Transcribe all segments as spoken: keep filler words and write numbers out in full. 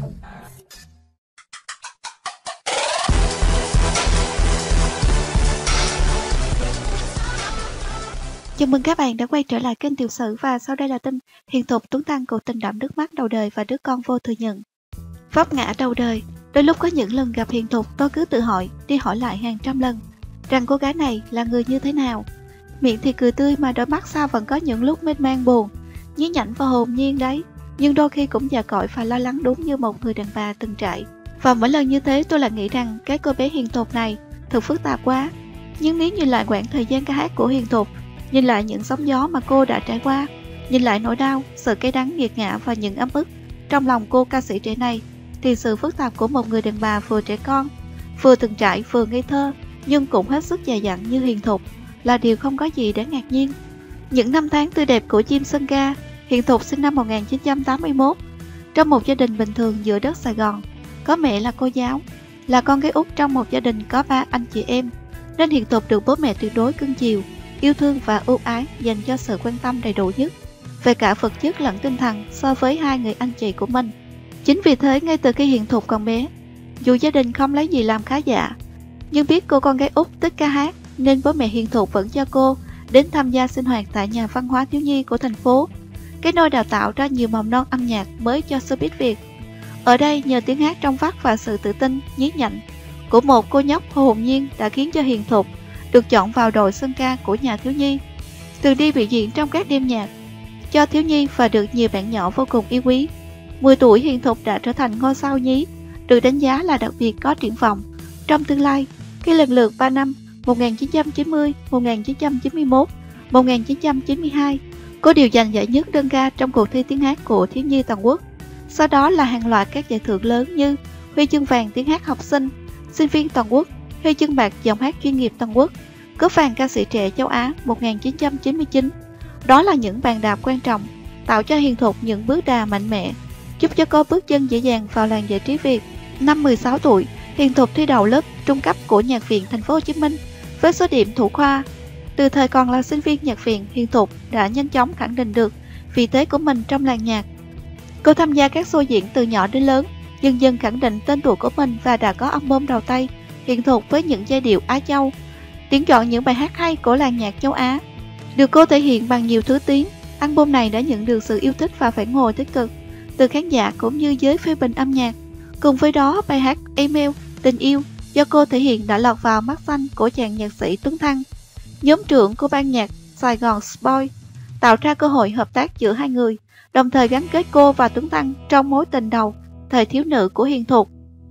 Chào mừng các bạn đã quay trở lại kênh Tiểu Sử và sau đây là tin Hiền Thục Tuấn Tăng cuộc tình đẫm nước mắt đầu đời và đứa con vô thừa nhận. Vấp ngã đầu đời, đôi lúc có những lần gặp Hiền Thục tôi cứ tự hỏi, đi hỏi lại hàng trăm lần rằng cô gái này là người như thế nào. Miệng thì cười tươi mà đôi mắt sao vẫn có những lúc mê man buồn, nhí nhảnh và hồn nhiên đấy, nhưng đôi khi cũng già cỗi và lo lắng đúng như một người đàn bà từng trải. Và mỗi lần như thế tôi lại nghĩ rằng cái cô bé Hiền Thục này thật phức tạp quá. Nhưng nếu nhìn lại quãng thời gian ca hát của Hiền Thục, nhìn lại những sóng gió mà cô đã trải qua, nhìn lại nỗi đau, sự cay đắng nghiệt ngã và những ấm ức trong lòng cô ca sĩ trẻ này, thì sự phức tạp của một người đàn bà vừa trẻ con, vừa từng trải vừa ngây thơ, nhưng cũng hết sức dày dặn như Hiền Thục là điều không có gì đáng ngạc nhiên. Những năm tháng tươi đẹp của chim sân ca, Hiền Thục sinh năm một nghìn chín trăm tám mươi mốt, trong một gia đình bình thường giữa đất Sài Gòn. Có mẹ là cô giáo, là con gái út trong một gia đình có ba anh chị em, nên Hiền Thục được bố mẹ tuyệt đối cưng chiều, yêu thương và ưu ái, dành cho sự quan tâm đầy đủ nhất về cả vật chất lẫn tinh thần so với hai người anh chị của mình. Chính vì thế ngay từ khi Hiền Thục còn bé, dù gia đình không lấy gì làm khá giả, nhưng biết cô con gái út thích ca hát nên bố mẹ Hiền Thục vẫn cho cô đến tham gia sinh hoạt tại nhà văn hóa thiếu nhi của thành phố, cái nơi đào tạo ra nhiều mầm non âm nhạc mới cho showbiz Việt. Ở đây nhờ tiếng hát trong vắt và sự tự tin, nhí nhảnh của một cô nhóc hồn nhiên đã khiến cho Hiền Thục được chọn vào đội sân ca của nhà thiếu nhi, từ đi biểu diễn trong các đêm nhạc cho thiếu nhi và được nhiều bạn nhỏ vô cùng yêu quý. mười tuổi Hiền Thục đã trở thành ngôi sao nhí, được đánh giá là đặc biệt có triển vọng trong tương lai khi lần lượt ba năm một nghìn chín trăm chín mươi, một nghìn chín trăm chín mươi mốt, một nghìn chín trăm chín mươi hai cô đều giành giải nhất đơn ca trong cuộc thi tiếng hát của thiếu nhi toàn quốc. Sau đó là hàng loạt các giải thưởng lớn như huy chương vàng tiếng hát học sinh, sinh viên toàn quốc, huy chương bạc giọng hát chuyên nghiệp toàn quốc, cúp vàng ca sĩ trẻ châu Á một nghìn chín trăm chín mươi chín. Đó là những bàn đạp quan trọng, tạo cho Hiền Thục những bước đà mạnh mẽ, giúp cho cô bước chân dễ dàng vào làng giải trí Việt. Năm mười sáu tuổi, Hiền Thục thi đậu lớp trung cấp của Nhạc viện Thành phố Hồ Chí Minh với số điểm thủ khoa. Từ thời còn là sinh viên nhạc viện, Hiền Thục đã nhanh chóng khẳng định được vị thế của mình trong làng nhạc. Cô tham gia các show diễn từ nhỏ đến lớn, dần dần khẳng định tên tuổi của mình và đã có album đầu tay Hiền Thục với những giai điệu Á Châu, tuyển chọn những bài hát hay của làng nhạc châu Á, được cô thể hiện bằng nhiều thứ tiếng. Album này đã nhận được sự yêu thích và phản hồi tích cực từ khán giả cũng như giới phê bình âm nhạc. Cùng với đó, bài hát Email, Tình Yêu do cô thể hiện đã lọt vào mắt xanh của chàng nhạc sĩ Tuấn Tăng, nhóm trưởng của ban nhạc Sài Gòn Boys, tạo ra cơ hội hợp tác giữa hai người, đồng thời gắn kết cô và Tuấn Tăng trong mối tình đầu thời thiếu nữ của Hiền Thục.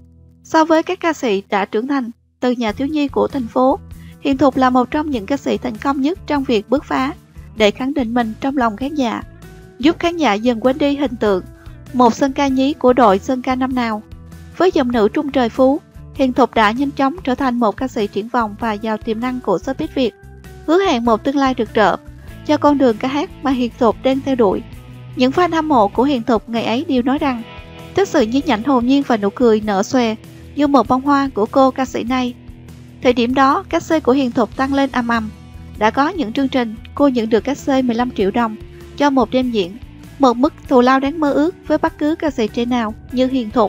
So với các ca sĩ đã trưởng thành từ nhà thiếu nhi của thành phố, Hiền Thục là một trong những ca sĩ thành công nhất trong việc bứt phá để khẳng định mình trong lòng khán giả, giúp khán giả dần quên đi hình tượng một sân ca nhí của đội sân ca năm nào. Với giọng nữ trung trời phú, Hiền Thục đã nhanh chóng trở thành một ca sĩ triển vọng và giàu tiềm năng của showbiz Việt, hứa hẹn một tương lai rực rỡ cho con đường ca hát mà Hiền Thục đang theo đuổi. Những fan hâm mộ của Hiền Thục ngày ấy đều nói rằng thích sự nhí nhảnh hồn nhiên và nụ cười nở xòe như một bông hoa của cô ca sĩ này. Thời điểm đó, cát xê của Hiền Thục tăng lên ầm ầm. Đã có những chương trình cô nhận được cát xê mười lăm triệu đồng cho một đêm diễn, một mức thù lao đáng mơ ước với bất cứ ca sĩ trẻ nào như Hiền Thục.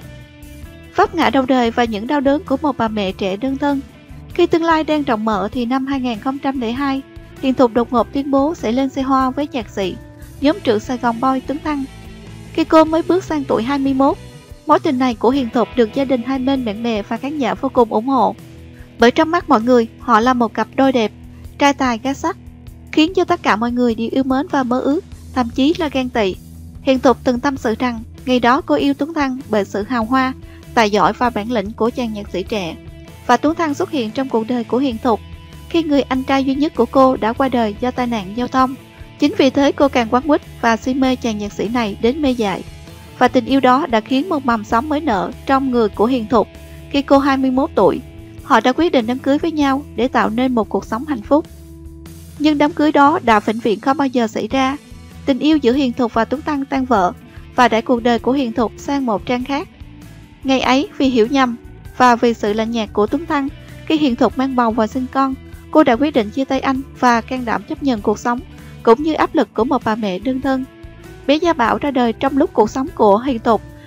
Vấp ngã đầu đời và những đau đớn của một bà mẹ trẻ đơn thân. Khi tương lai đang rộng mở thì năm hai nghìn không trăm lẻ hai, Hiền Thục đột ngột tuyên bố sẽ lên xe hoa với nhạc sĩ, nhóm trưởng Sài Gòn Boys Tuấn Tăng. Khi cô mới bước sang tuổi hai mươi mốt, mối tình này của Hiền Thục được gia đình hai bên bạn bè và khán giả vô cùng ủng hộ. Bởi trong mắt mọi người, họ là một cặp đôi đẹp, trai tài gái sắc, khiến cho tất cả mọi người đều yêu mến và mơ ước, thậm chí là ghen tị. Hiền Thục từng tâm sự rằng ngày đó cô yêu Tuấn Tăng bởi sự hào hoa, tài giỏi và bản lĩnh của chàng nhạc sĩ trẻ. Và Tuấn Tăng xuất hiện trong cuộc đời của Hiền Thục khi người anh trai duy nhất của cô đã qua đời do tai nạn giao thông. Chính vì thế cô càng quấn quýt và si mê chàng nhạc sĩ này đến mê dại. Và tình yêu đó đã khiến một mầm sống mới nở trong người của Hiền Thục. Khi cô hai mươi mốt tuổi, họ đã quyết định đám cưới với nhau để tạo nên một cuộc sống hạnh phúc. Nhưng đám cưới đó đã vĩnh viễn không bao giờ xảy ra. Tình yêu giữa Hiền Thục và Tuấn Tăng tan vỡ và đẩy cuộc đời của Hiền Thục sang một trang khác. Ngày ấy vì hiểu nhầm và vì sự lạnh nhạt của Tuấn Tăng, khi Hiền Thục mang bầu và sinh con, cô đã quyết định chia tay anh và can đảm chấp nhận cuộc sống cũng như áp lực của một bà mẹ đơn thân. Bé Gia Bảo ra đời trong lúc cuộc sống của Hiền Thục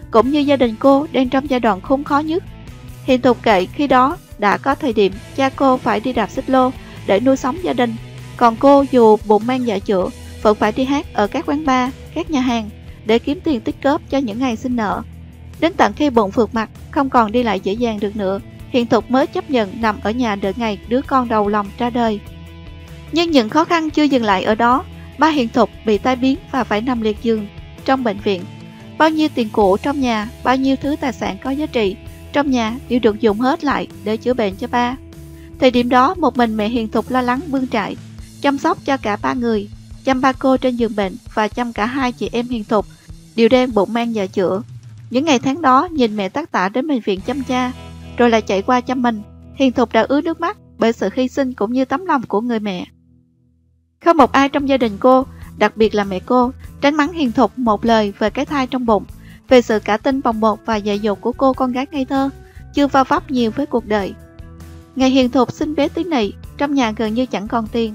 cũng như gia đình cô đang trong giai đoạn khốn khó nhất. Hiền Thục kể khi đó đã có thời điểm cha cô phải đi đạp xích lô để nuôi sống gia đình, còn cô dù bụng mang dạ chữa vẫn phải đi hát ở các quán bar, các nhà hàng để kiếm tiền tích góp cho những ngày sinh nợ. Đến tận khi bụng phượt mặt, không còn đi lại dễ dàng được nữa, Hiền Thục mới chấp nhận nằm ở nhà đợi ngày đứa con đầu lòng ra đời. Nhưng những khó khăn chưa dừng lại ở đó. Ba Hiền Thục bị tai biến và phải nằm liệt giường trong bệnh viện. Bao nhiêu tiền cũ trong nhà, bao nhiêu thứ tài sản có giá trị trong nhà đều được dùng hết lại để chữa bệnh cho ba. Thời điểm đó, một mình mẹ Hiền Thục lo lắng bươn trải, chăm sóc cho cả ba người, chăm ba cô trên giường bệnh và chăm cả hai chị em Hiền Thục đều đang bụng mang dạ chữa. Những ngày tháng đó, nhìn mẹ tác tả đến bệnh viện chăm cha, rồi lại chạy qua chăm mình, Hiền Thục đã ứa nước mắt bởi sự hy sinh cũng như tấm lòng của người mẹ. Không một ai trong gia đình cô, đặc biệt là mẹ cô, tránh mắng Hiền Thục một lời về cái thai trong bụng, về sự cả tin bồng bột và dạy dỗ của cô con gái ngây thơ, chưa va vấp nhiều với cuộc đời. Ngày Hiền Thục sinh bé tí nị, trong nhà gần như chẳng còn tiền.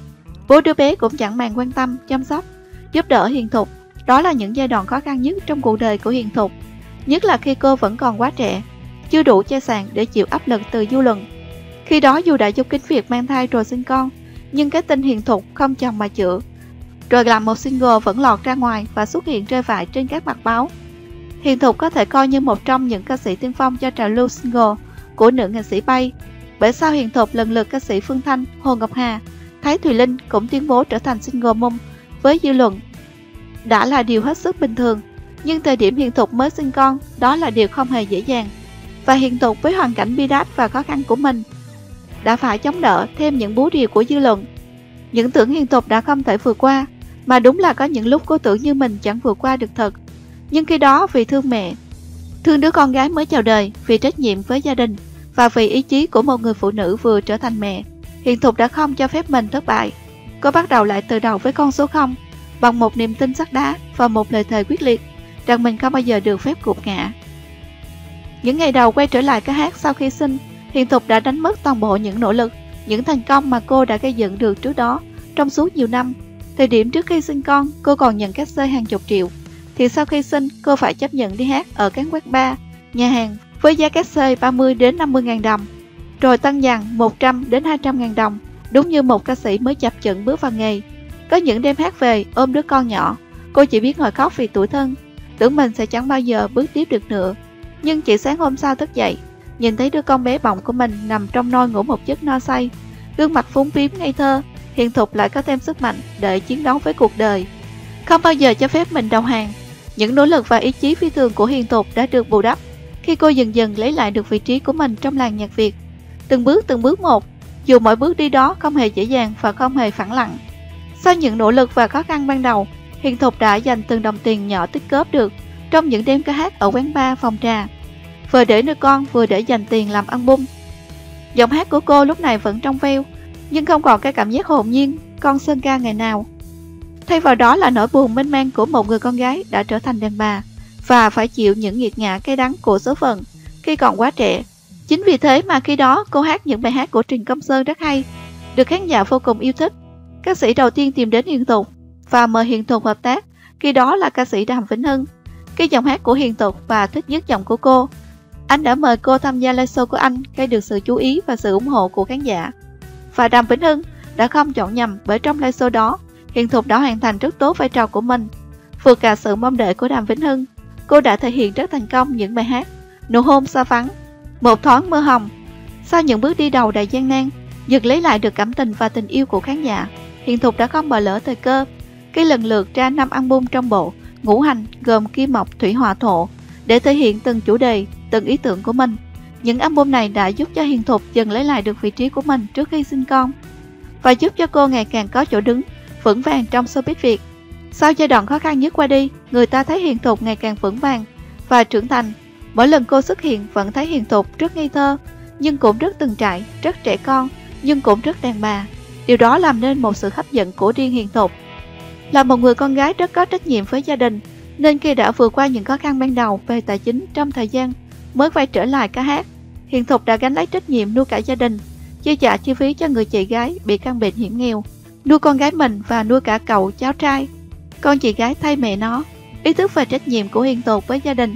Bố đứa bé cũng chẳng màng quan tâm, chăm sóc, giúp đỡ Hiền Thục. Đó là những giai đoạn khó khăn nhất trong cuộc đời của Hiền Thục, nhất là khi cô vẫn còn quá trẻ, chưa đủ che sàn để chịu áp lực từ dư luận. Khi đó dù đã giúp kính việc mang thai rồi sinh con, nhưng cái tin Hiền Thục không chồng mà chữa, rồi làm một single vẫn lọt ra ngoài và xuất hiện rơi vãi trên các mặt báo. Hiền Thục có thể coi như một trong những ca sĩ tiên phong cho trào lưu single của nữ nghệ sĩ Bay. Bởi sau Hiền Thục, lần lượt ca sĩ Phương Thanh, Hồ Ngọc Hà, Thái Thùy Linh cũng tuyên bố trở thành single mom với dư luận đã là điều hết sức bình thường. Nhưng thời điểm Hiền Thục mới sinh con, đó là điều không hề dễ dàng. Và Hiền Thục với hoàn cảnh bi đát và khó khăn của mình đã phải chống đỡ thêm những búa rìu của dư luận. Những tưởng Hiền Thục đã không thể vượt qua, mà đúng là có những lúc cô tưởng như mình chẳng vượt qua được thật. Nhưng khi đó vì thương mẹ, thương đứa con gái mới chào đời, vì trách nhiệm với gia đình và vì ý chí của một người phụ nữ vừa trở thành mẹ, Hiền Thục đã không cho phép mình thất bại. Cô bắt đầu lại từ đầu với con số không, bằng một niềm tin sắt đá và một lời thề quyết liệt rằng mình không bao giờ được phép gục ngã. Những ngày đầu quay trở lại ca hát sau khi sinh, Hiền Thục đã đánh mất toàn bộ những nỗ lực, những thành công mà cô đã gây dựng được trước đó trong suốt nhiều năm. Thời điểm trước khi sinh con, cô còn nhận cát xê hàng chục triệu, thì sau khi sinh, cô phải chấp nhận đi hát ở các quán bar, nhà hàng với giá cát xê ba mươi đến năm mươi ngàn đồng, rồi tăng dần một trăm đến hai trăm ngàn đồng, đúng như một ca sĩ mới chập chững bước vào nghề. Có những đêm hát về ôm đứa con nhỏ, cô chỉ biết ngồi khóc vì tủi thân, tưởng mình sẽ chẳng bao giờ bước tiếp được nữa. Nhưng chỉ sáng hôm sau thức dậy, nhìn thấy đứa con bé bỏng của mình nằm trong nôi ngủ một giấc no say, gương mặt phúng phím ngây thơ, Hiền Thục lại có thêm sức mạnh để chiến đấu với cuộc đời, không bao giờ cho phép mình đầu hàng. Những nỗ lực và ý chí phi thường của Hiền Thục đã được bù đắp khi cô dần dần lấy lại được vị trí của mình trong làng nhạc Việt. Từng bước từng bước một, dù mỗi bước đi đó không hề dễ dàng và không hề phẳng lặng. Sau những nỗ lực và khó khăn ban đầu, Hiền Thục đã dành từng đồng tiền nhỏ tích góp được trong những đêm ca hát ở quán bar, phòng trà, vừa để nuôi con vừa để dành tiền làm album. Giọng hát của cô lúc này vẫn trong veo, nhưng không còn cái cảm giác hồn nhiên con sơn ca ngày nào. Thay vào đó là nỗi buồn mênh mang của một người con gái đã trở thành đàn bà và phải chịu những nghiệt ngã cay đắng của số phận khi còn quá trẻ. Chính vì thế mà khi đó cô hát những bài hát của Trịnh Công Sơn rất hay, được khán giả vô cùng yêu thích. Ca sĩ đầu tiên tìm đến Hiền Thục và mời Hiền Thục hợp tác khi đó là ca sĩ Đàm Vĩnh Hưng. Cái giọng hát của Hiền Thục và thích nhất giọng của cô, anh đã mời cô tham gia live show của anh, gây được sự chú ý và sự ủng hộ của khán giả. Và Đàm Vĩnh Hưng đã không chọn nhầm, bởi trong live show đó, Hiền Thục đã hoàn thành rất tốt vai trò của mình. Vượt cả sự mong đợi của Đàm Vĩnh Hưng, cô đã thể hiện rất thành công những bài hát Nụ hôn xa vắng, Một thoáng mưa hồng. Sau những bước đi đầu đầy gian nan, dần lấy lại được cảm tình và tình yêu của khán giả, Hiền Thục đã không bỏ lỡ thời cơ khi lần lượt ra năm album trong bộ Ngũ Hành gồm Kim Mộc Thủy Hỏa Thổ để thể hiện từng chủ đề, từng ý tưởng của mình. Những album này đã giúp cho Hiền Thục dần lấy lại được vị trí của mình trước khi sinh con và giúp cho cô ngày càng có chỗ đứng vững vàng trong showbiz Việt. Sau giai đoạn khó khăn nhất qua đi, người ta thấy Hiền Thục ngày càng vững vàng và trưởng thành. Mỗi lần cô xuất hiện vẫn thấy Hiền Thục rất ngây thơ, nhưng cũng rất từng trải, rất trẻ con, nhưng cũng rất đàn bà. Điều đó làm nên một sự hấp dẫn của riêng Hiền Thục. Là một người con gái rất có trách nhiệm với gia đình, nên khi đã vượt qua những khó khăn ban đầu về tài chính trong thời gian mới quay trở lại ca hát, Hiền Thục đã gánh lấy trách nhiệm nuôi cả gia đình, chi trả chi phí cho người chị gái bị căn bệnh hiểm nghèo, nuôi con gái mình và nuôi cả cậu cháu trai. Con chị gái thay mẹ nó. Ý thức về trách nhiệm của Hiền Thục với gia đình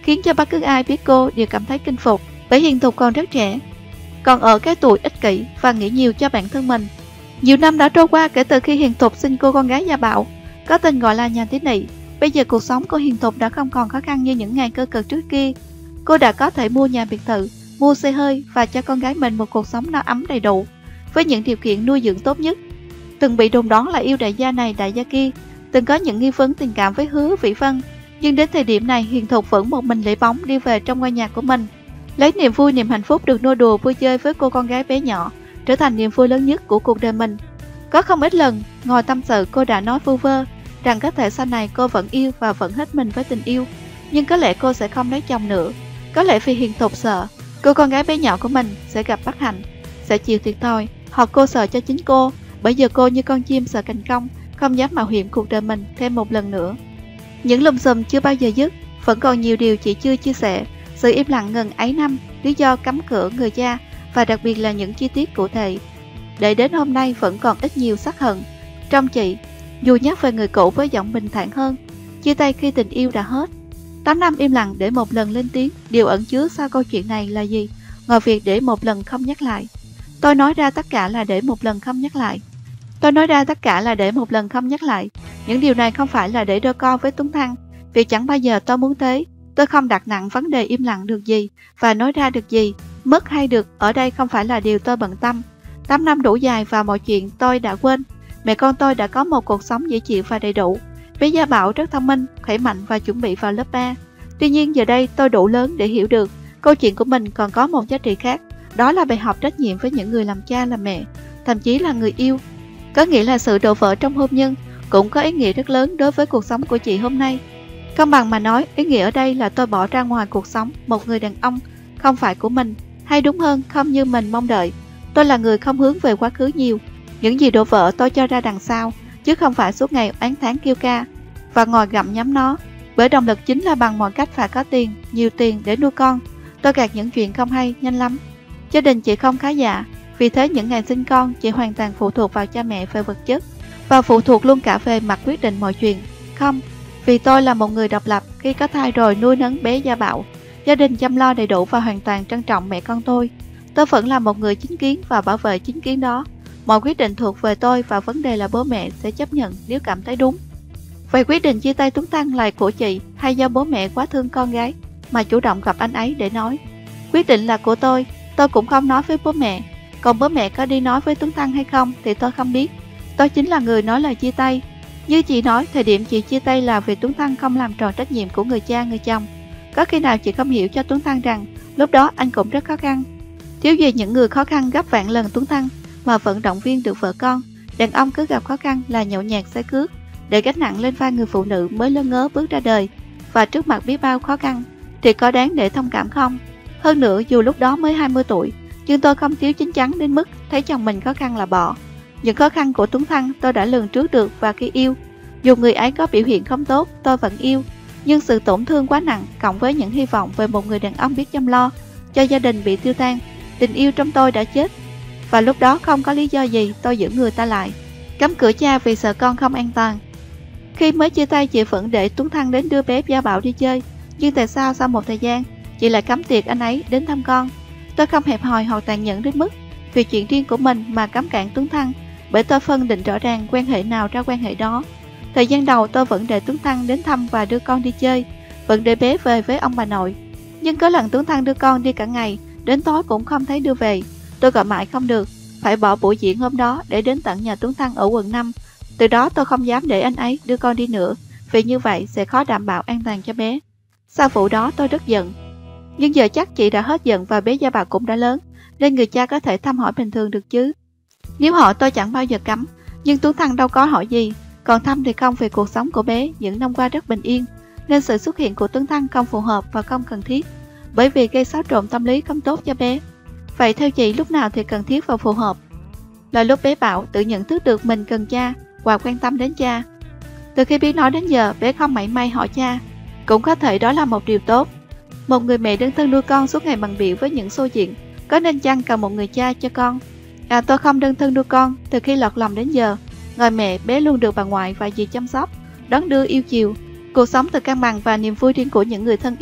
khiến cho bất cứ ai biết cô đều cảm thấy kinh phục, bởi Hiền Thục còn rất trẻ, còn ở cái tuổi ích kỷ và nghĩ nhiều cho bản thân mình. Nhiều năm đã trôi qua kể từ khi Hiền Thục sinh cô con gái gia bảo, có tên gọi là Nhà Tí Nị. Bây giờ cuộc sống của Hiền Thục đã không còn khó khăn như những ngày cơ cực trước kia. Cô đã có thể mua nhà biệt thự, mua xe hơi và cho con gái mình một cuộc sống no ấm đầy đủ, với những điều kiện nuôi dưỡng tốt nhất. Từng bị đồn đoán là yêu đại gia này đại gia kia, từng có những nghi vấn tình cảm với Hứa Vĩ Vân, nhưng đến thời điểm này Hiền Thục vẫn một mình lẻ bóng đi về trong ngôi nhà của mình, lấy niềm vui niềm hạnh phúc được nô đùa vui chơi với cô con gái bé nhỏ trở thành niềm vui lớn nhất của cuộc đời mình. Có không ít lần ngồi tâm sự, cô đã nói vu vơ rằng có thể sau này cô vẫn yêu và vẫn hết mình với tình yêu, nhưng có lẽ cô sẽ không lấy chồng nữa. Có lẽ vì Hiền Thục sợ cô con gái bé nhỏ của mình sẽ gặp bất hạnh, sẽ chịu thiệt thòi, hoặc cô sợ cho chính cô, bởi giờ cô như con chim sợ cành cong, không dám mạo hiểm cuộc đời mình thêm một lần nữa. Những lùm xùm chưa bao giờ dứt, vẫn còn nhiều điều chị chưa chia sẻ. Sự im lặng ngần ấy năm, lý do cấm cửa người cha, và đặc biệt là những chi tiết cụ thể, để đến hôm nay vẫn còn ít nhiều sắc hận trong chị. Dù nhắc về người cũ với giọng bình thản hơn, chia tay khi tình yêu đã hết. Tám năm im lặng để một lần lên tiếng, điều ẩn chứa sau câu chuyện này là gì, ngoài việc để một lần không nhắc lại? Tôi nói ra tất cả là để một lần không nhắc lại. Tôi nói ra tất cả là để một lần không nhắc lại. Những điều này không phải là để đôi co với Tuấn Thăng, vì chẳng bao giờ tôi muốn thế. Tôi không đặt nặng vấn đề im lặng được gì và nói ra được gì, mất hay được ở đây không phải là điều tôi bận tâm. Tám năm đủ dài và mọi chuyện tôi đã quên. Mẹ con tôi đã có một cuộc sống dễ chịu và đầy đủ. Bé Gia Bảo rất thông minh, khỏe mạnh và chuẩn bị vào lớp ba. Tuy nhiên giờ đây tôi đủ lớn để hiểu được câu chuyện của mình còn có một giá trị khác. Đó là bài học trách nhiệm với những người làm cha làm mẹ, thậm chí là người yêu. Có nghĩa là sự đổ vỡ trong hôn nhân cũng có ý nghĩa rất lớn đối với cuộc sống của chị hôm nay. Công bằng mà nói, ý nghĩa ở đây là tôi bỏ ra ngoài cuộc sống một người đàn ông không phải của mình, hay đúng hơn không như mình mong đợi. Tôi là người không hướng về quá khứ nhiều. Những gì đổ vỡ tôi cho ra đằng sau, chứ không phải suốt ngày oán thán kêu ca và ngồi gặm nhấm nó. Bởi động lực chính là bằng mọi cách phải có tiền, nhiều tiền để nuôi con. Tôi gạt những chuyện không hay nhanh lắm. Gia đình chị không khá giả, vì thế những ngày sinh con chị hoàn toàn phụ thuộc vào cha mẹ về vật chất, và phụ thuộc luôn cả về mặt quyết định mọi chuyện. Không, vì tôi là một người độc lập, khi có thai rồi nuôi nấng bé Gia Bảo, gia đình chăm lo đầy đủ và hoàn toàn trân trọng mẹ con tôi. Tôi vẫn là một người chính kiến và bảo vệ chính kiến đó. Mọi quyết định thuộc về tôi và vấn đề là bố mẹ sẽ chấp nhận nếu cảm thấy đúng. Vậy quyết định chia tay Tuấn Tăng là của chị, hay do bố mẹ quá thương con gái mà chủ động gặp anh ấy để nói? Quyết định là của tôi, tôi cũng không nói với bố mẹ. Còn bố mẹ có đi nói với Tuấn Tăng hay không thì tôi không biết. Tôi chính là người nói lời chia tay. Như chị nói, thời điểm chị chia tay là vì Tuấn Tăng không làm tròn trách nhiệm của người cha người chồng. Có khi nào chị không hiểu cho Tuấn Tăng rằng lúc đó anh cũng rất khó khăn? Thiếu gì những người khó khăn gấp vạn lần Tuấn Tăng mà vẫn động viên được vợ con. Đàn ông cứ gặp khó khăn là nhậu nhẹt say cướp, để gánh nặng lên vai người phụ nữ mới lơ ngớ bước ra đời và trước mặt biết bao khó khăn, thì có đáng để thông cảm không? Hơn nữa, dù lúc đó mới hai mươi tuổi, nhưng tôi không thiếu chín chắn đến mức thấy chồng mình khó khăn là bỏ. Những khó khăn của Tuấn Thăng tôi đã lường trước được, và khi yêu, dù người ấy có biểu hiện không tốt, tôi vẫn yêu. Nhưng sự tổn thương quá nặng cộng với những hy vọng về một người đàn ông biết chăm lo cho gia đình bị tiêu tan, tình yêu trong tôi đã chết. Và lúc đó không có lý do gì tôi giữ người ta lại, cấm cửa cha vì sợ con không an toàn. Khi mới chia tay, chị vẫn để Tuấn Thăng đến đưa bé Gia Bảo đi chơi, nhưng tại sao sau một thời gian chị lại cấm tiệc anh ấy đến thăm con? Tôi không hẹp hòi hoặc tàn nhẫn đến mức vì chuyện riêng của mình mà cấm cản Tuấn Thăng, bởi tôi phân định rõ ràng quan hệ nào ra quan hệ đó. Thời gian đầu tôi vẫn để Tuấn Thăng đến thăm và đưa con đi chơi, vẫn để bé về với ông bà nội. Nhưng có lần Tuấn Thăng đưa con đi cả ngày, đến tối cũng không thấy đưa về. Tôi gọi mãi không được, phải bỏ buổi diễn hôm đó để đến tận nhà Tuấn Thăng ở quận năm. Từ đó tôi không dám để anh ấy đưa con đi nữa, vì như vậy sẽ khó đảm bảo an toàn cho bé. Sau vụ đó tôi rất giận. Nhưng giờ chắc chị đã hết giận và bé Gia Bảo cũng đã lớn, nên người cha có thể thăm hỏi bình thường được chứ. Nếu họ tôi chẳng bao giờ cấm, nhưng Tuấn Thăng đâu có hỏi gì. Còn thăm thì không, vì cuộc sống của bé những năm qua rất bình yên, nên sự xuất hiện của Tuấn Thăng không phù hợp và không cần thiết, bởi vì gây xáo trộn tâm lý không tốt cho bé. Vậy theo chị, lúc nào thì cần thiết và phù hợp? Là lúc bé Bảo tự nhận thức được mình cần cha và quan tâm đến cha. Từ khi biết nói đến giờ, bé không mảy may hỏi cha. Cũng có thể đó là một điều tốt. Một người mẹ đơn thân nuôi con suốt ngày bận bịu với những xô chuyện, có nên chăng cần một người cha cho con? À, tôi không đơn thân nuôi con. Từ khi lọt lòng đến giờ, ngoài mẹ, bé luôn được bà ngoại và dì chăm sóc, đón đưa yêu chiều. Cuộc sống thật cân bằng và niềm vui riêng của những người thân yêu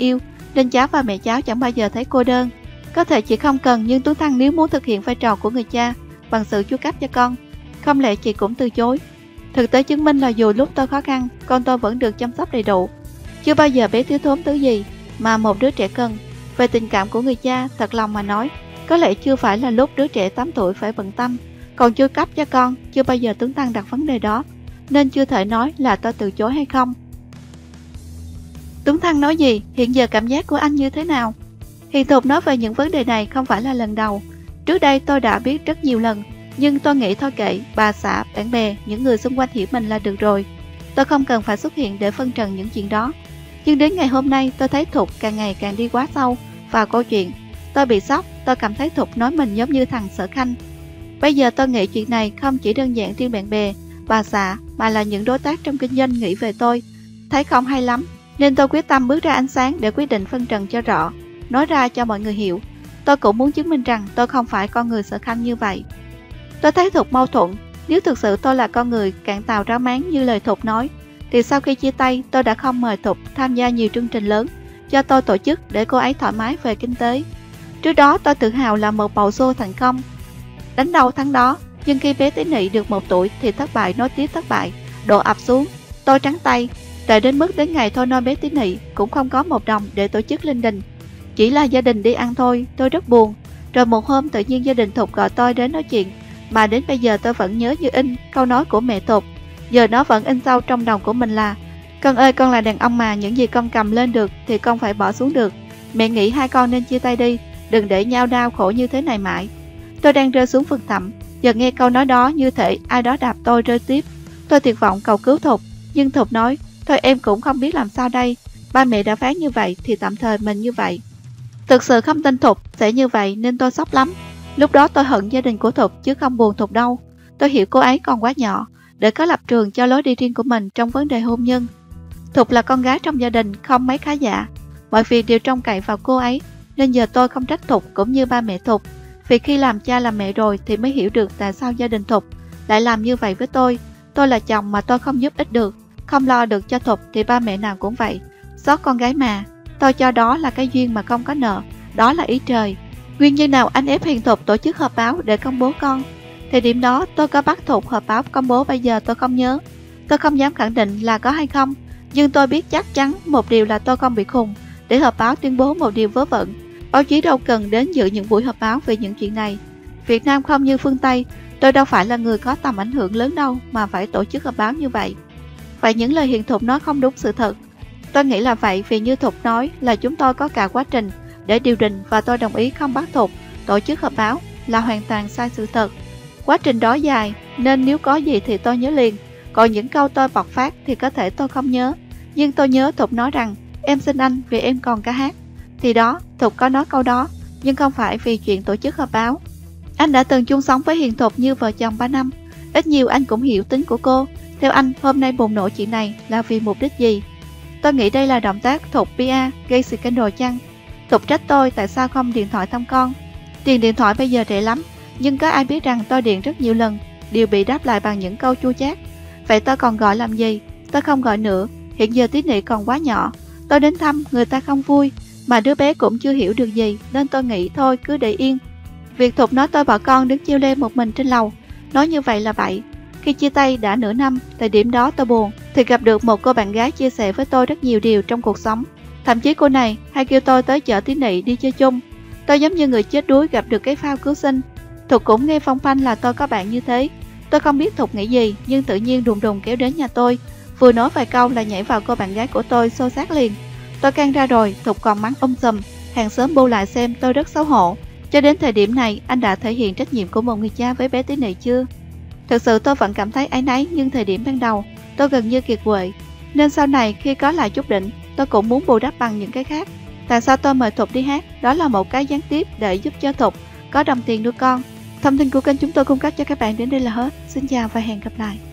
nên cháu và mẹ cháu chẳng bao giờ thấy cô đơn. Có thể chị không cần, nhưng Tuấn Thăng nếu muốn thực hiện vai trò của người cha bằng sự chu cấp cho con, không lẽ chị cũng từ chối? Thực tế chứng minh là dù lúc tôi khó khăn, con tôi vẫn được chăm sóc đầy đủ. Chưa bao giờ bé thiếu thốn thứ gì mà một đứa trẻ cần. Về tình cảm của người cha, thật lòng mà nói, có lẽ chưa phải là lúc đứa trẻ tám tuổi phải bận tâm. Còn chu cấp cho con, chưa bao giờ Tuấn Thăng đặt vấn đề đó, nên chưa thể nói là tôi từ chối hay không. Tuấn Thăng nói gì? Hiện giờ cảm giác của anh như thế nào? Hiền Thục nói về những vấn đề này không phải là lần đầu. Trước đây tôi đã biết rất nhiều lần, nhưng tôi nghĩ thôi kệ, bà xã, bạn bè, những người xung quanh hiểu mình là được rồi. Tôi không cần phải xuất hiện để phân trần những chuyện đó. Nhưng đến ngày hôm nay tôi thấy Thục càng ngày càng đi quá sâu vào câu chuyện. Tôi bị sốc, tôi cảm thấy Thục nói mình giống như thằng Sở Khanh. Bây giờ tôi nghĩ chuyện này không chỉ đơn giản riêng bạn bè, bà xã, mà là những đối tác trong kinh doanh nghĩ về tôi. Thấy không hay lắm, nên tôi quyết tâm bước ra ánh sáng để quyết định phân trần cho rõ, nói ra cho mọi người hiểu. Tôi cũng muốn chứng minh rằng tôi không phải con người Sở Khanh như vậy. Tôi thấy Thục mâu thuẫn. Nếu thực sự tôi là con người cạn tàu ráo máng như lời Thục nói, thì sau khi chia tay tôi đã không mời Thục tham gia nhiều chương trình lớn do tôi tổ chức để cô ấy thoải mái về kinh tế. Trước đó tôi tự hào là một bầu xô thành công, đánh đâu thắng đó, nhưng khi bé Tí Nị được một tuổi thì thất bại nối tiếp thất bại, đổ ập xuống. Tôi trắng tay, đợi đến mức đến ngày thôi nói bé Tí Nị cũng không có một đồng để tổ chức linh đình. Chỉ là gia đình đi ăn thôi, tôi rất buồn. Rồi một hôm tự nhiên gia đình Thục gọi tôi đến nói chuyện, mà đến bây giờ tôi vẫn nhớ như in câu nói của mẹ Thục. Giờ nó vẫn in sâu trong đầu của mình là: con ơi, con là đàn ông mà, những gì con cầm lên được thì con phải bỏ xuống được. Mẹ nghĩ hai con nên chia tay đi, đừng để nhau đau khổ như thế này mãi. Tôi đang rơi xuống vực thẳm, giờ nghe câu nói đó như thể ai đó đạp tôi rơi tiếp. Tôi tuyệt vọng cầu cứu Thục, nhưng Thục nói: thôi em cũng không biết làm sao đây, ba mẹ đã phán như vậy thì tạm thời mình như vậy. Thực sự không tin Thục sẽ như vậy nên tôi sốc lắm. Lúc đó tôi hận gia đình của Thục chứ không buồn Thục đâu. Tôi hiểu cô ấy còn quá nhỏ để có lập trường cho lối đi riêng của mình trong vấn đề hôn nhân. Thục là con gái trong gia đình không mấy khá giả, mọi việc đều trông cậy vào cô ấy, nên giờ tôi không trách Thục cũng như ba mẹ Thục. Vì khi làm cha làm mẹ rồi thì mới hiểu được tại sao gia đình Thục lại làm như vậy với tôi. Tôi là chồng mà tôi không giúp ích được, không lo được cho Thục thì ba mẹ nào cũng vậy. Xót con gái mà, tôi cho đó là cái duyên mà không có nợ, đó là ý trời. Nguyên nhân nào anh ép Hiền Thục tổ chức họp báo để công bố con? Thời điểm đó tôi có bắt Thục họp báo công bố, bây giờ tôi không nhớ. Tôi không dám khẳng định là có hay không, nhưng tôi biết chắc chắn một điều là tôi không bị khùng để họp báo tuyên bố một điều vớ vẩn. Báo chí đâu cần đến dự những buổi họp báo về những chuyện này. Việt Nam không như phương Tây, tôi đâu phải là người có tầm ảnh hưởng lớn đâu mà phải tổ chức họp báo như vậy. Vậy những lời Hiền Thục nói không đúng sự thật. Tôi nghĩ là vậy, vì như Thục nói là chúng tôi có cả quá trình để điều đình và tôi đồng ý không bắt Thục tổ chức họp báo là hoàn toàn sai sự thật. Quá trình đó dài nên nếu có gì thì tôi nhớ liền, còn những câu tôi bộc phát thì có thể tôi không nhớ. Nhưng tôi nhớ Thục nói rằng em xin anh vì em còn ca hát. Thì đó, Thục có nói câu đó, nhưng không phải vì chuyện tổ chức họp báo. Anh đã từng chung sống với Hiền Thục như vợ chồng ba năm, ít nhiều anh cũng hiểu tính của cô. Theo anh, hôm nay bùng nổ chuyện này là vì mục đích gì? Tôi nghĩ đây là động tác Thục pê e gây scandal chăng? Thục trách tôi tại sao không điện thoại thăm con. Tiền điện thoại bây giờ rẻ lắm, nhưng có ai biết rằng tôi điện rất nhiều lần đều bị đáp lại bằng những câu chua chát. Vậy tôi còn gọi làm gì? Tôi không gọi nữa. Hiện giờ Tí Nị còn quá nhỏ, tôi đến thăm người ta không vui, mà đứa bé cũng chưa hiểu được gì, nên tôi nghĩ thôi cứ để yên. Việc Thục nói tôi bỏ con đứng chiêu lê một mình trên lầu, nói như vậy là bậy. Khi chia tay đã nửa năm, thời điểm đó tôi buồn thì gặp được một cô bạn gái chia sẻ với tôi rất nhiều điều trong cuộc sống. Thậm chí cô này hay kêu tôi tới chợ Tí Nị đi chơi chung. Tôi giống như người chết đuối gặp được cái phao cứu sinh. Thục cũng nghe phong phanh là tôi có bạn như thế. Tôi không biết Thục nghĩ gì, nhưng tự nhiên đùng đùng kéo đến nhà tôi, vừa nói vài câu là nhảy vào cô bạn gái của tôi xô xát liền. Tôi can ra rồi, Thục còn mắng um sùm, hàng xóm bu lại xem, tôi rất xấu hổ. Cho đến thời điểm này, anh đã thể hiện trách nhiệm của một người cha với bé Tí Nị chưa? Thực sự tôi vẫn cảm thấy áy náy, nhưng thời điểm ban đầu tôi gần như kiệt quệ, nên sau này khi có lại chút đỉnh, tôi cũng muốn bù đắp bằng những cái khác. Tại sao tôi mời Thục đi hát? Đó là một cái gián tiếp để giúp cho Thục có đồng tiền nuôi con. Thông tin của kênh chúng tôi cung cấp cho các bạn đến đây là hết. Xin chào và hẹn gặp lại.